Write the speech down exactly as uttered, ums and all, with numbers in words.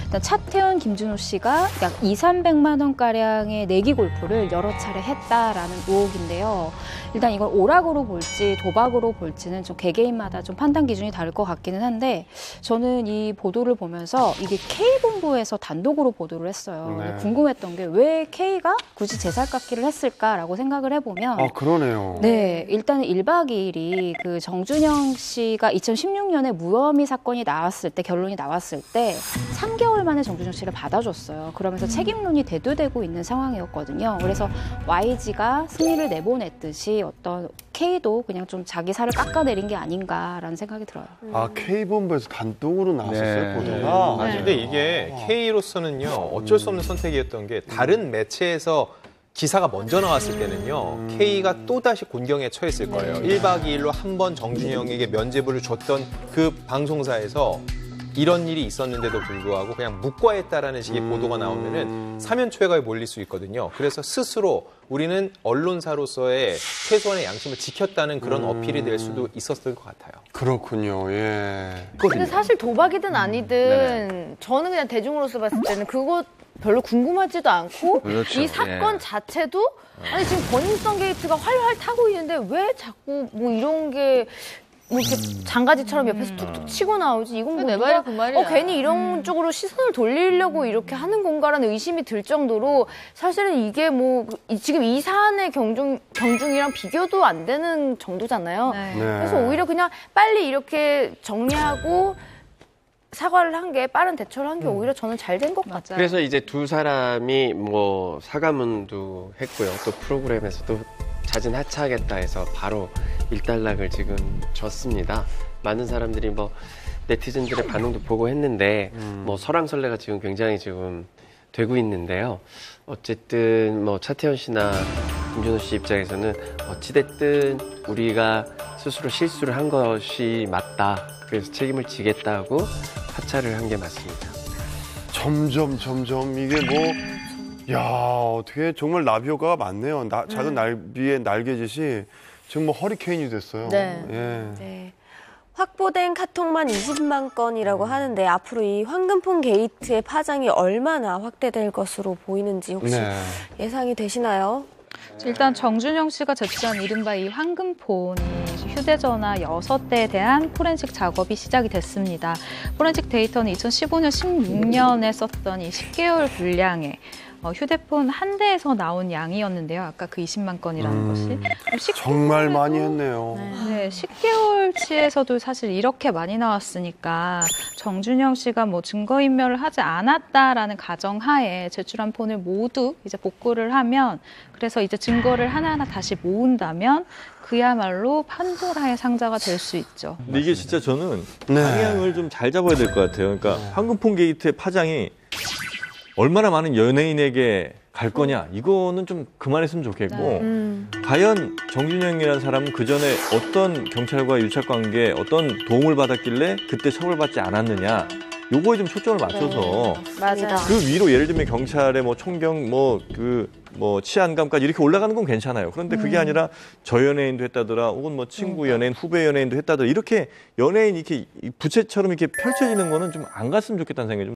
일단 차태현, 김준호 씨가 약 이삼백만 원가량의 내기 골프를 여러 차례 했다라는 의혹인데요. 일단 이걸 오락으로 볼지 도박으로 볼지는 좀 개개인마다 좀 판단 기준이 다를 것 같기는 한데 저는 이 보도를 보면서 이게 K본부에서 단독으로 보도를 했어요. 네. 궁금했던 게 왜 K가 굳이 제살깎기를 했을까라고 생각을 해보면 아, 그러네요. 네, 일단은 일박 이일이 그 정준영 씨가 이천십육 년에 무혐의 사건이 나왔을 때, 결론이 나왔을 때 삼 개월 만에 정준영 씨를 받아줬어요. 그러면서 책임론이 대두되고 있는 상황이었거든요. 그래서 와이지가 승리를 내보냈듯이 어떤 K도 그냥 좀 자기 살을 깎아내린 게 아닌가라는 생각이 들어요. 아, K본부에서 단독으로 나왔었어요, 네. 보도가? 네. 근데 이게 K로서는요, 어쩔 수 없는 선택이었던 게 다른 매체에서 기사가 먼저 나왔을 때는요, 음. K가 또다시 곤경에 처했을 거예요. 네. 일박 이일로 한 번 정준영에게 면죄부를 줬던 그 방송사에서 이런 일이 있었는데도 불구하고 그냥 묵과했다라는 식의 음. 보도가 나오면은 사면초회가에 몰릴 수 있거든요. 그래서 스스로 우리는 언론사로서의 최소한의 양심을 지켰다는 그런 음. 어필이 될 수도 있었을 것 같아요. 그렇군요, 예. 근데 사실 도박이든 아니든 네네. 저는 그냥 대중으로서 봤을 때는 그거 별로 궁금하지도 않고 그렇죠. 이 사건 예. 자체도 아니 지금 버닝썬 게이트가 활활 타고 있는데 왜 자꾸 뭐 이런 게 뭐 이렇게 장가지처럼 옆에서 툭툭 치고 나오지? 이건 뭐 내 누가 말이 그 말이야. 어, 괜히 이런 쪽으로 시선을 돌리려고 이렇게 하는 건가라는 의심이 들 정도로 사실은 이게 뭐 이- 지금 이 사안의 경중, 경중이랑 비교도 안 되는 정도잖아요. 네. 네. 그래서 오히려 그냥 빨리 이렇게 정리하고 사과를 한 게 빠른 대처를 한 게 오히려 저는 잘 된 것 같아요. 맞아요. 그래서 이제 두 사람이 뭐 사과문도 했고요. 또 프로그램에서도 자진 하차하겠다 해서 바로 일단락을 지금 줬습니다. 많은 사람들이 뭐 네티즌들의 반응도 보고 했는데 음. 뭐 설왕설래가 지금 굉장히 지금 되고 있는데요. 어쨌든 뭐 차태현 씨나 김준호 씨 입장에서는 어찌됐든 우리가 스스로 실수를 한 것이 맞다. 그래서 책임을 지겠다고 하차를 한 게 맞습니다. 점점, 점점 이게 뭐, 야, 어떻게 정말 나비 효과가 많네요. 나, 작은 나비의 날개짓이 지금 뭐 허리케인이 됐어요. 네. 예. 네. 확보된 카톡만 이십만 건이라고 하는데 앞으로 이 황금폰 게이트의 파장이 얼마나 확대될 것으로 보이는지 혹시 네. 예상이 되시나요? 일단 정준영 씨가 제출한 이른바 이 황금폰이 휴대전화 여섯 대에 대한 포렌식 작업이 시작이 됐습니다. 포렌식 데이터는 이천십오 년, 십육 년에 썼던 이 십 개월 분량의 어, 휴대폰 한 대에서 나온 양이었는데요. 아까 그 이십만 건이라는 음, 것이. 십 정말 개월에도 많이 했네요. 네, 십 개월치에서도 사실 이렇게 많이 나왔으니까 정준영 씨가 뭐 증거인멸을 하지 않았다라는 가정하에 제출한 폰을 모두 이제 복구를 하면 그래서 이제 증거를 하나하나 다시 모은다면 그야말로 판도라의 상자가 될 수 있죠. 근데 이게 진짜 저는 네. 방향을 좀 잘 잡아야 될 것 같아요. 그러니까 황금폰 게이트의 파장이 얼마나 많은 연예인에게 갈 거냐 이거는 좀 그만했으면 좋겠고 음. 과연 정준영이라는 사람은 그 전에 어떤 경찰과 유착 관계에 어떤 도움을 받았길래 그때 처벌받지 않았느냐 요거에 좀 초점을 맞춰서 맞아요. 그 위로 예를 들면 경찰의 뭐 총경 뭐 그 뭐 치안감까지 이렇게 올라가는 건 괜찮아요. 그런데 그게 아니라 저 연예인도 했다더라 혹은 뭐 친구 연예인 후배 연예인도 했다더라 이렇게 연예인 이렇게 부채처럼 이렇게 펼쳐지는 거는 좀 안 갔으면 좋겠다는 생각이 좀